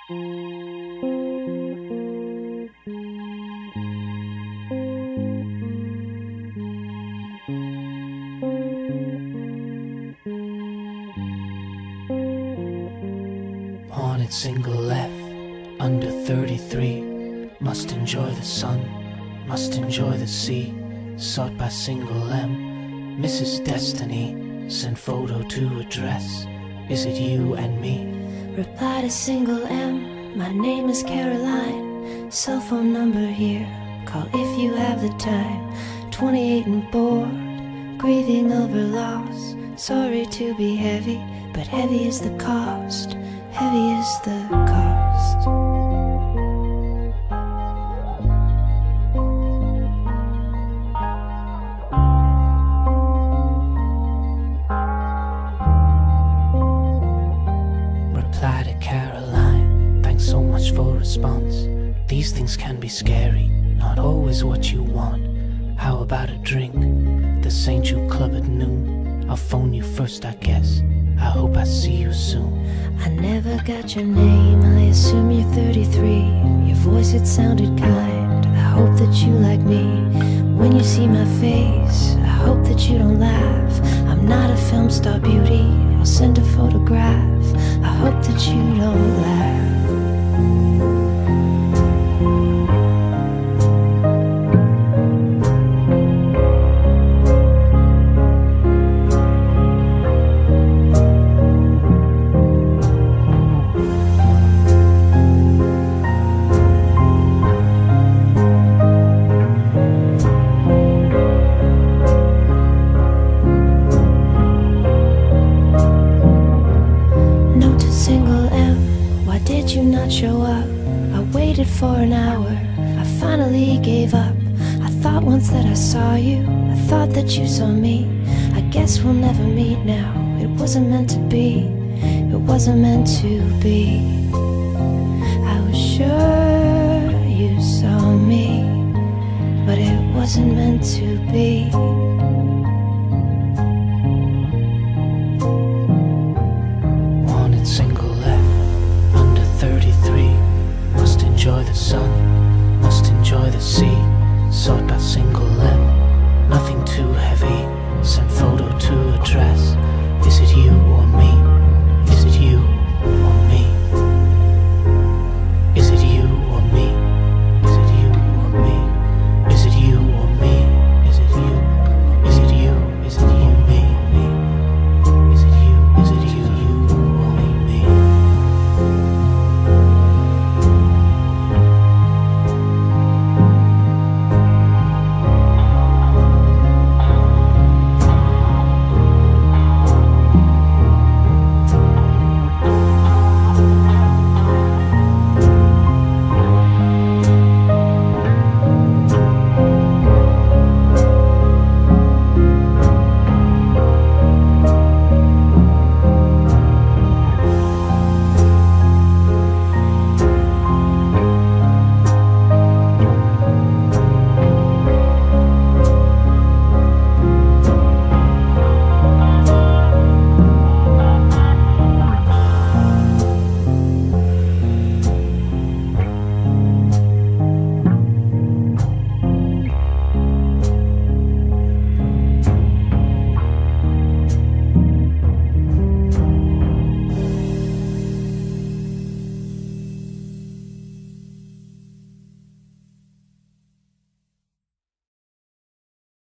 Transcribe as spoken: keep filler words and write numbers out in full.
Wanted single F, under thirty-three. Must enjoy the sun, must enjoy the sea. Sought by single M, Missus Destiny. Send photo to address, is it you and me? Reply to single M, my name is Caroline. Cell phone number here, call if you have the time. Twenty-eight and bored, grieving over loss. Sorry to be heavy, but heavy is the cost. Heavy is the cost. Reply to Caroline, thanks so much for response. These things can be scary, not always what you want. How about a drink? The Saint Jude Club at noon. I'll phone you first, I guess. I hope I see you soon. I never got your name, I assume you're thirty-three. Your voice, it sounded kind, I hope that you like me. When you see my face, I hope that you don't laugh. I'm not a film star beauty, I'll send a photograph. I hope that you don't laugh. Show up. I waited for an hour, I finally gave up. I thought once that I saw you, I thought that you saw me. I guess we'll never meet now, it wasn't meant to be. It wasn't meant to be. I was sure you saw me, but it wasn't meant to be.